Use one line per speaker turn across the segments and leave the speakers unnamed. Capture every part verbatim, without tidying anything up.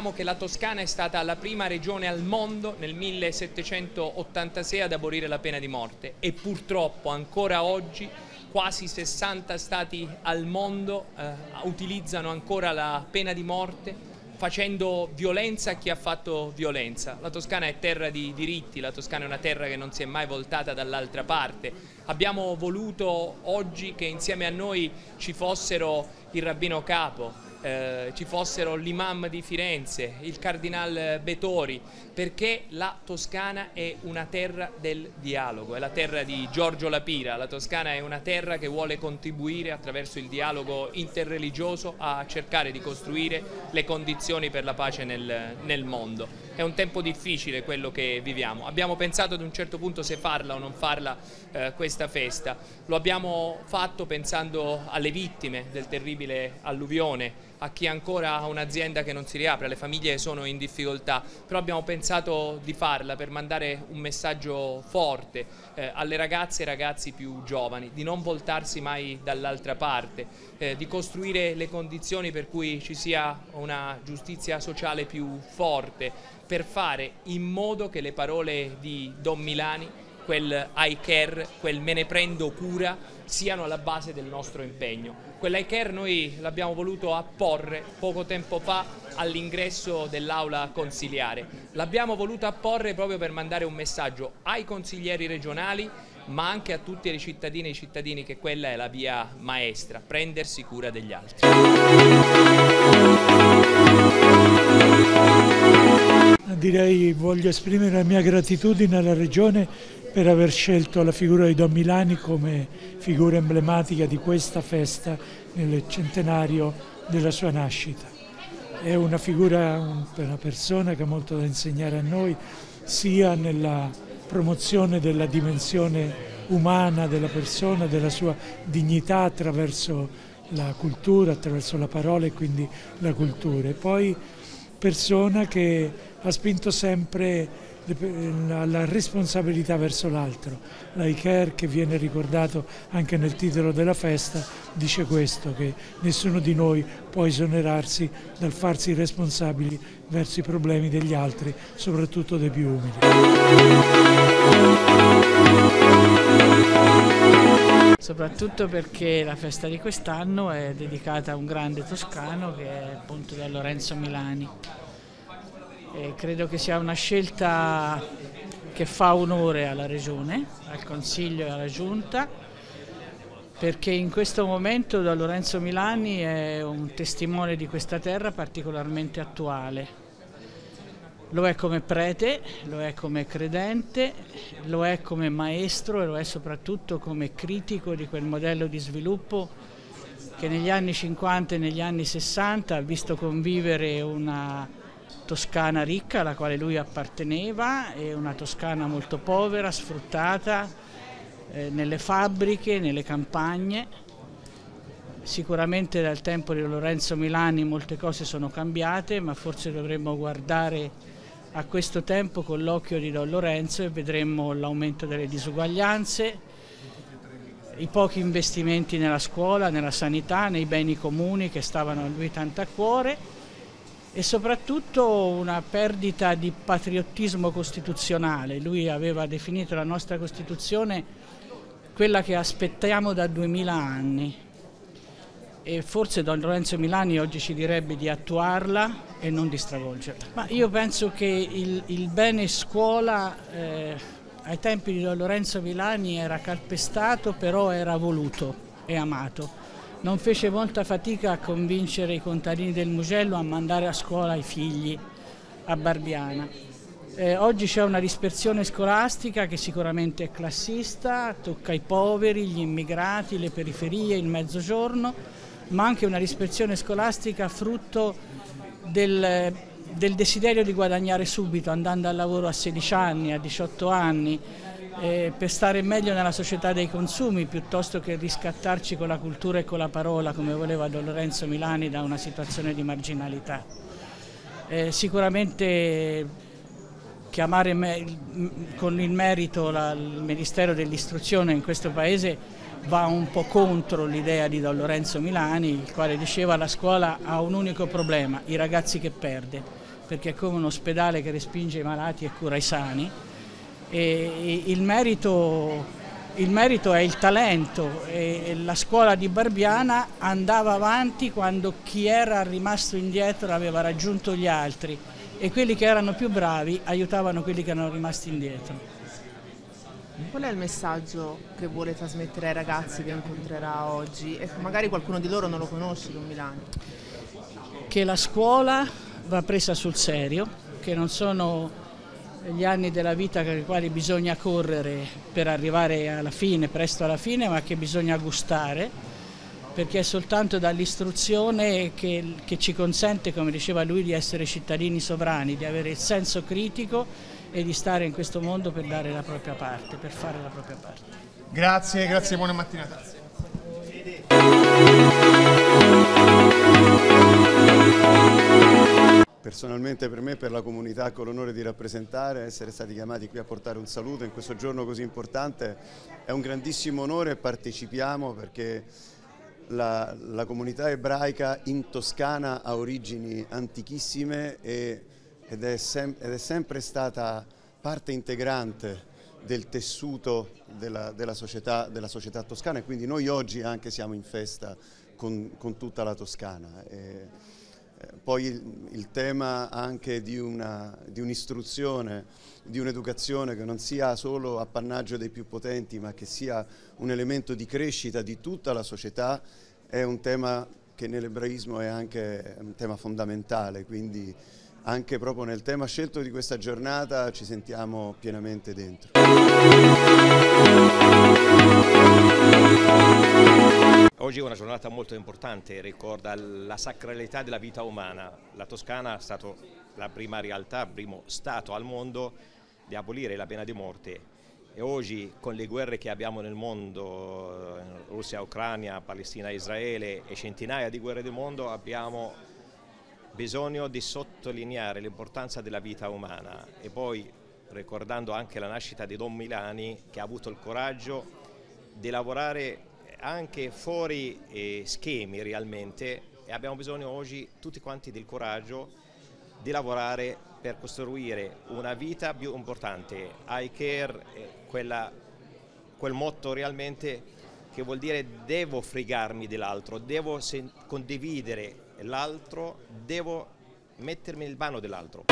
ricordiamo che la Toscana è stata la prima regione al mondo nel millesettecentottantasei ad abolire la pena di morte e purtroppo ancora oggi quasi sessanta stati al mondo eh, utilizzano ancora la pena di morte, facendo violenza a chi ha fatto violenza. La Toscana è terra di diritti, la Toscana è una terra che non si è mai voltata dall'altra parte. Abbiamo voluto oggi che insieme a noi ci fossero il Rabbino Capo, eh, ci fossero l'imam di Firenze, il Cardinal Betori, perché la Toscana è una terra del dialogo, è la terra di Giorgio La Pira. La Toscana è una terra che vuole contribuire attraverso il dialogo interreligioso a cercare di costruire le condizioni per la pace nel, nel mondo. È un tempo difficile quello che viviamo. Abbiamo pensato ad un certo punto se farla o non farla eh, questa festa. Lo abbiamo fatto pensando alle vittime del terribile alluvione, a chi ancora ha un'azienda che non si riapre, alle famiglie che sono in difficoltà, però abbiamo pensato di farla per mandare un messaggio forte eh, alle ragazze e ragazzi più giovani, di non voltarsi mai dall'altra parte, eh, di costruire le condizioni per cui ci sia una giustizia sociale più forte, per fare in modo che le parole di Don Milani, quel I care, quel me ne prendo cura, siano alla base del nostro impegno. Quell'I care noi l'abbiamo voluto apporre poco tempo fa all'ingresso dell'aula consiliare. L'abbiamo voluto apporre proprio per mandare un messaggio ai consiglieri regionali, ma anche a tutte le cittadine e i cittadini che quella è la via maestra, prendersi cura degli altri.
Direi voglio esprimere la mia gratitudine alla Regione per aver scelto la figura di Don Milani come figura emblematica di questa festa nel centenario della sua nascita. È una figura, una persona che ha molto da insegnare a noi, sia nella promozione della dimensione umana della persona, della sua dignità attraverso la cultura, attraverso la parola e quindi la cultura. E poi persona che ha spinto sempre la responsabilità verso l'altro. L'I care, che viene ricordato anche nel titolo della festa, dice questo, che nessuno di noi può esonerarsi dal farsi responsabili verso i problemi degli altri, soprattutto dei più umili.
Soprattutto perché la festa di quest'anno è dedicata a un grande toscano che è appunto Don Lorenzo Milani. E credo che sia una scelta che fa onore alla Regione, al Consiglio e alla Giunta, perché in questo momento Don Lorenzo Milani è un testimone di questa terra particolarmente attuale. Lo è come prete, lo è come credente, lo è come maestro e lo è soprattutto come critico di quel modello di sviluppo che negli anni cinquanta e negli anni sessanta ha visto convivere una Toscana ricca alla quale lui apparteneva e una Toscana molto povera, sfruttata eh, nelle fabbriche, nelle campagne. Sicuramente dal tempo di Lorenzo Milani molte cose sono cambiate, ma forse dovremmo guardare a questo tempo con l'occhio di Don Lorenzo e vedremmo l'aumento delle disuguaglianze, i pochi investimenti nella scuola, nella sanità, nei beni comuni che stavano a lui tanto a cuore, e soprattutto una perdita di patriottismo costituzionale. Lui aveva definito la nostra Costituzione quella che aspettiamo da duemila anni e forse Don Lorenzo Milani oggi ci direbbe di attuarla e non di stravolgerla. Ma io penso che il, il bene scuola eh, ai tempi di Don Lorenzo Milani era calpestato, però era voluto e amato. Non fece molta fatica a convincere i contadini del Mugello a mandare a scuola i figli a Barbiana. Eh, oggi c'è una dispersione scolastica che sicuramente è classista, tocca i poveri, gli immigrati, le periferie, il mezzogiorno, ma anche una dispersione scolastica frutto del, del desiderio di guadagnare subito, andando al lavoro a sedici anni, a diciotto anni, Eh, per stare meglio nella società dei consumi piuttosto che riscattarci con la cultura e con la parola come voleva Don Lorenzo Milani da una situazione di marginalità. Eh, sicuramente chiamare me con il merito la, il Ministero dell'Istruzione in questo Paese va un po' contro l'idea di Don Lorenzo Milani, il quale diceva: la scuola ha un unico problema, i ragazzi che perde, perché è come un ospedale che respinge i malati e cura i sani. E il merito, il merito è il talento, e la scuola di Barbiana andava avanti quando chi era rimasto indietro aveva raggiunto gli altri, e quelli che erano più bravi aiutavano quelli che erano rimasti indietro.
Qual è il messaggio che vuole trasmettere ai ragazzi che incontrerà oggi? E magari qualcuno di loro non lo conosce, Don Milani.
Che la scuola va presa sul serio, che non sono gli anni della vita per i quali bisogna correre per arrivare alla fine, presto alla fine, ma che bisogna gustare, perché è soltanto dall'istruzione che, che ci consente, come diceva lui, di essere cittadini sovrani, di avere il senso critico e di stare in questo mondo per dare la propria parte, per fare la propria parte.
Grazie, grazie, buona mattinata.
Personalmente per me e per la comunità che ho l'onore di rappresentare, essere stati chiamati qui a portare un saluto in questo giorno così importante è un grandissimo onore, e partecipiamo perché la, la comunità ebraica in Toscana ha origini antichissime e Ed è, sem ed è sempre stata parte integrante del tessuto della, della, società, della società toscana, e quindi noi oggi anche siamo in festa con, con tutta la Toscana. E, eh, poi il, il tema anche di un'istruzione, di un'educazione che non sia solo appannaggio dei più potenti, ma che sia un elemento di crescita di tutta la società, è un tema che nell'ebraismo è anche un tema fondamentale, quindi anche proprio nel tema scelto di questa giornata ci sentiamo pienamente dentro.
Oggi è una giornata molto importante, ricorda la sacralità della vita umana. La Toscana è stata la prima realtà, il primo Stato al mondo di abolire la pena di morte, e oggi, con le guerre che abbiamo nel mondo, Russia, Ucraina, Palestina, Israele e centinaia di guerre del mondo, abbiamo bisogno di sottolineare l'importanza della vita umana, e poi ricordando anche la nascita di Don Milani, che ha avuto il coraggio di lavorare anche fuori eh, schemi realmente, e abbiamo bisogno oggi tutti quanti del coraggio di lavorare per costruire una vita più importante. I care, eh, quella, quel motto realmente che vuol dire devo fregarmi dell'altro, devo condividere l'altro, devo mettermi nel vano dell'altro.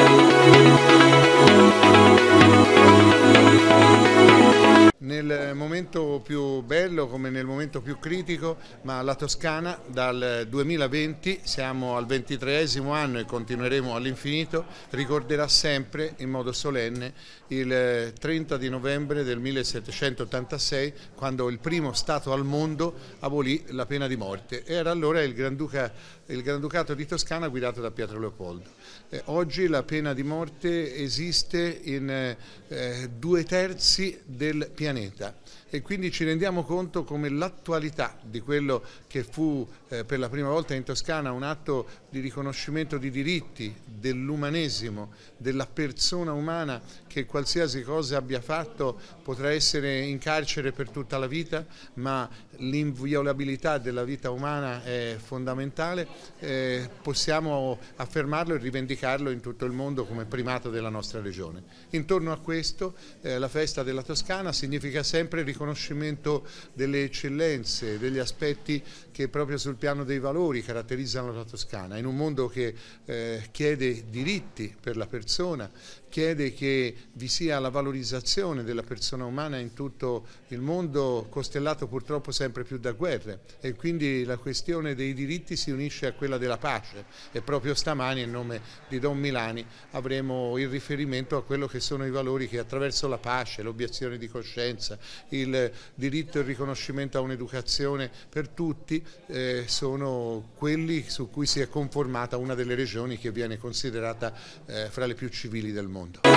Nel momento più bello come nel momento più critico, ma la Toscana dal duemilaventi, siamo al ventitreesimo anno e continueremo all'infinito, ricorderà sempre in modo solenne il trenta di novembre del millesettecentottantasei, quando il primo Stato al mondo abolì la pena di morte. Era allora il, Granduca, il Granducato di Toscana guidato da Pietro Leopoldo. Eh, oggi la pena di morte esiste in eh, due terzi del pianeta, e quindi ci rendiamo conto come l'attualità di quello che fu eh, per la prima volta in Toscana un atto di riconoscimento di diritti, dell'umanesimo, della persona umana, che qualsiasi cosa abbia fatto potrà essere in carcere per tutta la vita, ma l'inviolabilità della vita umana è fondamentale. Eh, possiamo affermarlo e rivendicarlo in tutto il mondo come primato della nostra regione. Intorno a questo eh, la festa della Toscana significa sempre riconoscimento delle eccellenze, degli aspetti che proprio sul piano dei valori caratterizzano la Toscana, in un mondo che eh, chiede diritti per la persona, chiede che vi sia la valorizzazione della persona umana in tutto il mondo, costellato purtroppo sempre più da guerre, e quindi la questione dei diritti si unisce a quella della pace, e proprio stamani in nome di Don Milani avremo il riferimento a quello che sono i valori che attraverso la pace, l'obiezione di coscienza, il diritto e il riconoscimento a un'educazione per tutti eh, sono quelli su cui si è conformata una delle regioni che viene considerata eh, fra le più civili del mondo.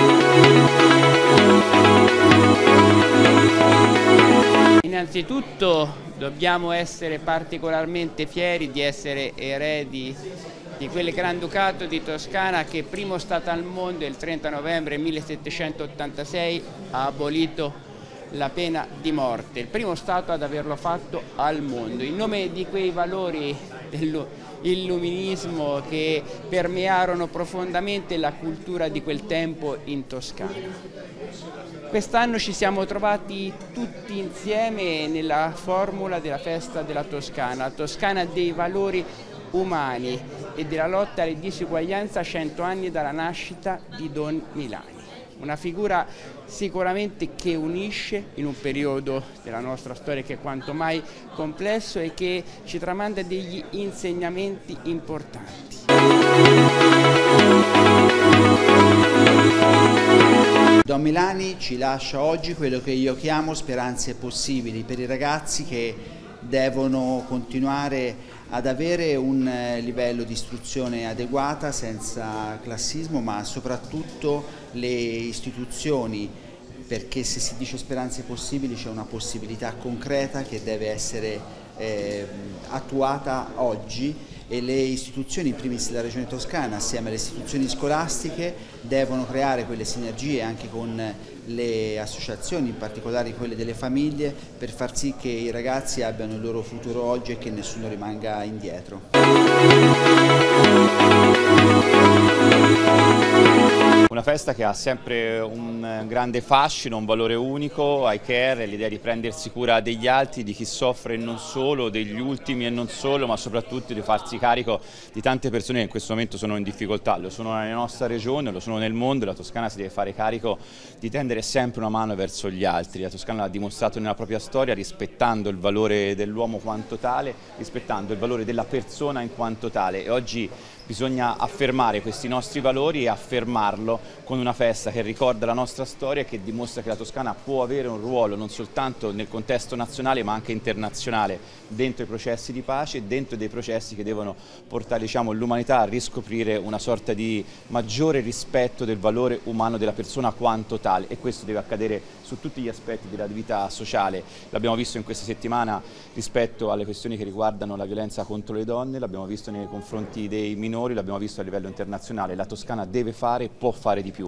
Innanzitutto dobbiamo essere particolarmente fieri di essere eredi di quel Granducato di Toscana che, primo Stato al mondo, il trenta novembre millesettecentottantasei ha abolito la pena di morte, il primo Stato ad averlo fatto al mondo, in nome di quei valori dell'illuminismo che permearono profondamente la cultura di quel tempo in Toscana. Quest'anno ci siamo trovati tutti insieme nella formula della festa della Toscana, la Toscana dei valori umani e della lotta alle disuguaglianze a cento anni dalla nascita di Don Milani. Una figura sicuramente che unisce in un periodo della nostra storia che è quanto mai complesso e che ci tramanda degli insegnamenti importanti.
Don Milani ci lascia oggi quello che io chiamo speranze possibili per i ragazzi che devono continuare ad avere un livello di istruzione adeguata, senza classismo, ma soprattutto le istituzioni, perché se si dice speranze possibili c'è una possibilità concreta che deve essere eh, attuata oggi, e le istituzioni, in primis la Regione Toscana, assieme alle istituzioni scolastiche, devono creare quelle sinergie anche con le associazioni, in particolare quelle delle famiglie, per far sì che i ragazzi abbiano il loro futuro oggi e che nessuno rimanga indietro.
Una festa che ha sempre un grande fascino, un valore unico, I care, l'idea di prendersi cura degli altri, di chi soffre e non solo, degli ultimi e non solo, ma soprattutto di farsi carico di tante persone che in questo momento sono in difficoltà, lo sono nella nostra regione, lo sono nel mondo, la Toscana si deve fare carico di tendere sempre una mano verso gli altri. La Toscana l'ha dimostrato nella propria storia, rispettando il valore dell'uomo quanto tale, rispettando il valore della persona in quanto tale, e oggi bisogna affermare questi nostri valori e affermarlo con una festa che ricorda la nostra storia e che dimostra che la Toscana può avere un ruolo non soltanto nel contesto nazionale ma anche internazionale dentro i processi di pace e dentro dei processi che devono portare, diciamo, l'umanità a riscoprire una sorta di maggiore rispetto del valore umano della persona quanto tale, e questo deve accadere su tutti gli aspetti della vita sociale. L'abbiamo visto in questa settimana rispetto alle questioni che riguardano la violenza contro le donne, l'abbiamo visto nei confronti dei minori, l'abbiamo visto a livello internazionale. La Toscana deve fare e può fare di più.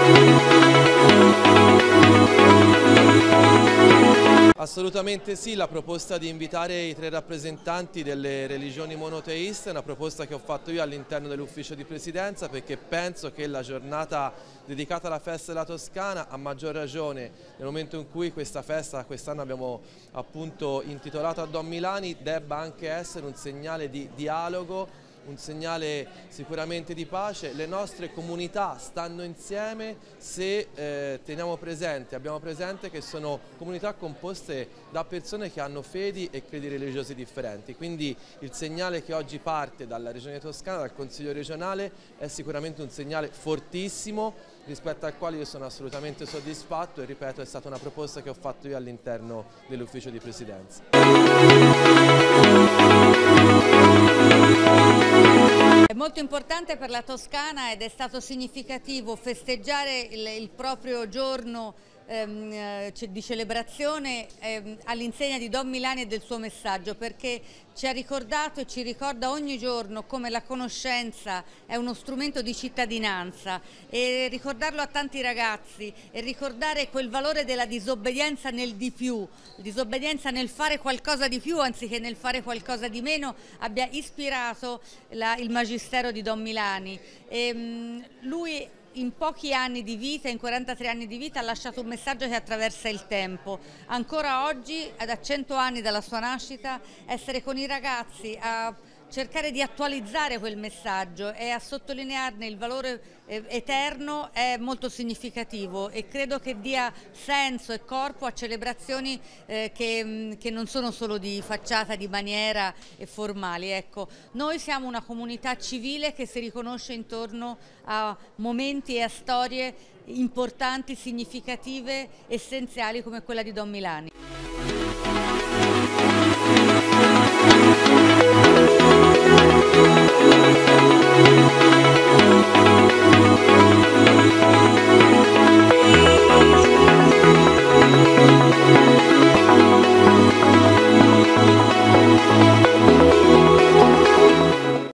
Assolutamente sì, la proposta di invitare i tre rappresentanti delle religioni monoteiste è una proposta che ho fatto io all'interno dell'ufficio di presidenza, perché penso che la giornata dedicata alla festa della Toscana, a maggior ragione nel momento in cui questa festa quest'anno abbiamo appunto intitolato a Don Milani, debba anche essere un segnale di dialogo, un segnale sicuramente di pace. Le nostre comunità stanno insieme se eh, teniamo presente, abbiamo presente che sono comunità composte da persone che hanno fedi e credi religiosi differenti, quindi il segnale che oggi parte dalla Regione Toscana, dal Consiglio regionale, è sicuramente un segnale fortissimo rispetto al quale io sono assolutamente soddisfatto e, ripeto, è stata una proposta che ho fatto io all'interno dell'ufficio di presidenza.
È molto importante per la Toscana ed è stato significativo festeggiare il, il proprio giorno ehm, di celebrazione ehm, all'insegna di Don Milani e del suo messaggio, perché ci ha ricordato e ci ricorda ogni giorno come la conoscenza è uno strumento di cittadinanza, e ricordarlo a tanti ragazzi e ricordare quel valore della disobbedienza nel di più, disobbedienza nel fare qualcosa di più anziché nel fare qualcosa di meno, abbia ispirato la, il magistero di Don Milani. E, mh, lui in pochi anni di vita, in quarantatré anni di vita, ha lasciato un messaggio che attraversa il tempo. Ancora oggi, a cento anni dalla sua nascita, essere con i ragazzi a cercare di attualizzare quel messaggio e a sottolinearne il valore eh, eterno è molto significativo, e credo che dia senso e corpo a celebrazioni eh, che, che non sono solo di facciata, di maniera e formali. Ecco, noi siamo una comunità civile che si riconosce intorno a momenti e a storie importanti, significative, essenziali come quella di Don Milani.